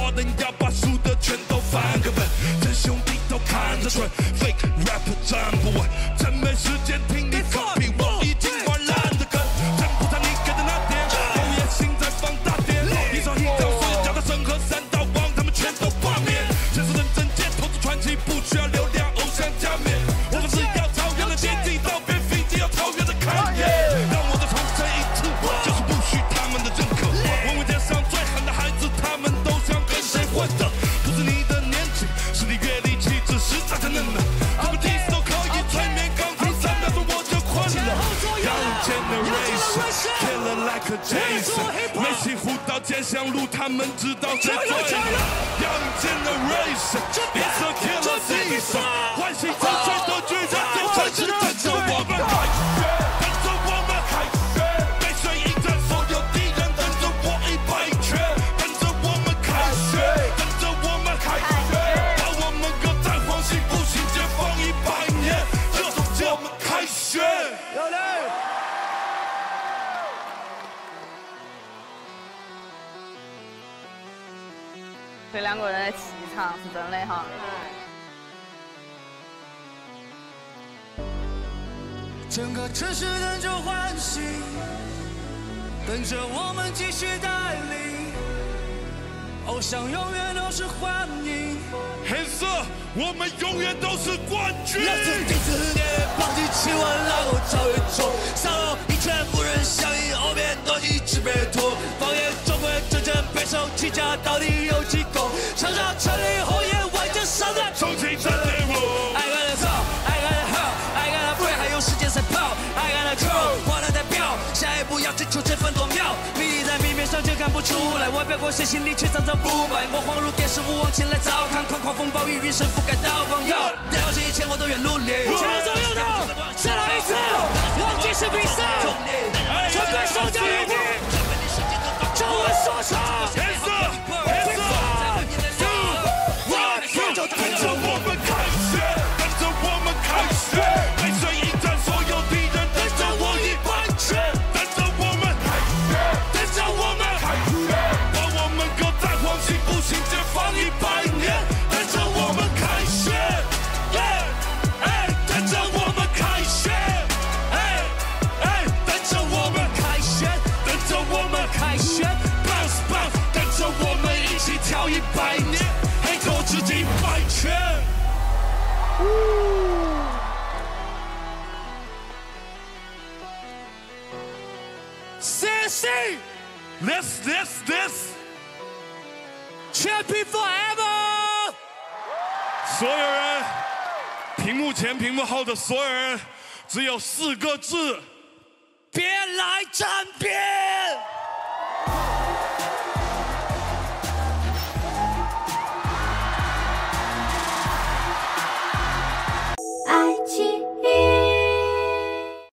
抓人要把输的全都翻个本，真兄弟都看着蠢 ，fake rap 站不稳，真没时间听你放屁，我已经玩烂的梗，真不差你给的那点，我也心在放大点，一招一招睡觉的神和三道王，他们全都罢免，现实认真街投资传奇，不需要流量，偶像加冕，我们是要超越的阶级，道别飞机要超越的看野，让我再重申一次，就是不许他们的认可，文文街上最狠的孩子，他们都想跟谁混的，不是你的年纪，是你阅历气质实在太嫩了，他们第一次都可以催眠，刚听3秒钟我就困了。Young generation killer like a Jason， 没西湖到剑香路，他们知道谁最了。Young generation is a killer season， 唤醒沉睡的巨人，就算是跟着我们开学，跟着我们开学，背水一战，所有敌人跟着我100拳，跟着我们开学，跟着我们开学，把我们搁在黄信不行，解放100年，就是我们开学。 这两个人的气场是真的哈。 整个城市等着唤醒，等着我们继续带领。偶像永远都是欢迎， 黑色，我们永远都是冠军。 老子第4年放弃7万拉我超越中，上楼一拳不忍相应，后面都一直被吐。放眼中国真正备受欺压，到底有几公？长沙城里红颜外着上的重庆战队伍。 I got a top, I got a hop, I got a free， 还有时间赛跑 ，I got a girl， 我的代表，下一步要追求这分多秒，谜在谜面上就看不出来，外表过谁心里却藏着不败。我恍如电视无望前来照看，狂狂风暴雨云声覆盖到光耀，了解一切我都愿努力。前左右的，再来一次，忘记是比赛，全队手脚有力，就会说唱。 黑色，黑色。跟着我们开学，跟着我们开学，背水一战，所有敌人跟着我100拳，跟着我们开学，跟着我们开学，把我们搁在黄信不行，解放100年，跟着我们开学，跟着我们开学，跟着我们开学，跟着我们开学 ，bounce bounce， 跟着我们一起跳100年。口吃尽100拳。CC， this champion forever。所有人，屏幕前、屏幕后的所有人，只有4个字：别来沾边。